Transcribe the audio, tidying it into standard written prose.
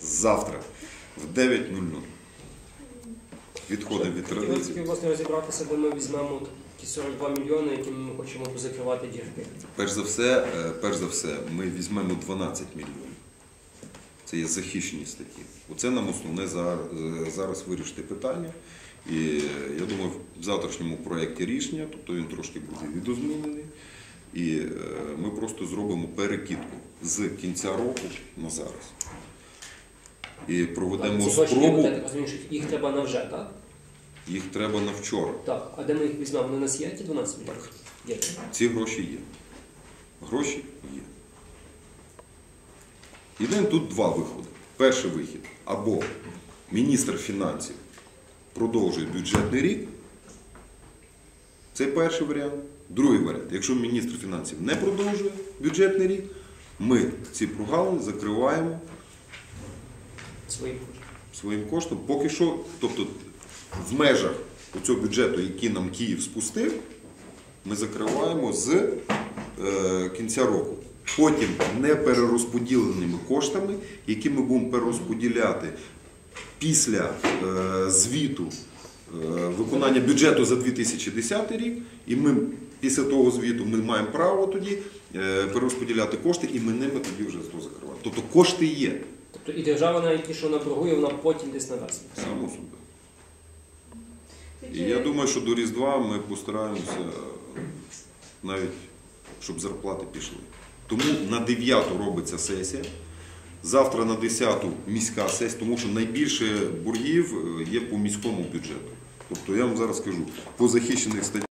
завтра в 9:00. Відходимо від традиції. Хотів власне розібратися, де ми візьмемо ті 42 мільйони, якими ми хочемо позакривати дірки. Перш за все, ми візьмемо 12 мільйонів. Це є захищені статті. Оце нам основне зараз вирішити питання. І я думаю, в завтрашньому проєкті рішення, тобто він трошки буде відозмінений, і ми просто зробимо перекидку з кінця року на зараз. І проведемо спробу. Їх треба на вже, так? Їх треба на вчора. Так. А де ми їх візьмемо? Вони у нас є, ті 12 мільйонів? Є. Ці гроші є. Гроші є. Єдине, тут два виходи. Перший вихід. Або міністр фінансів продовжує бюджетний рік. Це перший варіант. Другий варіант. Якщо міністр фінансів не продовжує бюджетний рік, ми ці прогалини закриваємо своїм коштом. Поки що, тобто в межах цього бюджету, який нам Київ спустив, ми закриваємо з кінця року. Потім неперерозподіленими коштами, які ми будемо перерозподіляти після звіту виконання бюджету за 2010 рік, і ми після того звіту ми маємо право тоді перерозподіляти кошти, і ми ними тоді вже то закриваємо. Тобто кошти є. Тобто і держава навіть ті, що вона торгує, вона потім десь надасть. Само собі. І я думаю, що до Різдва ми постараємося навіть, щоб зарплати пішли. Тому на 9-ту робиться сесія, завтра на 10-ту міська сесія, тому що найбільше боргів є по міському бюджету. Тобто я вам зараз скажу, по захищених статтях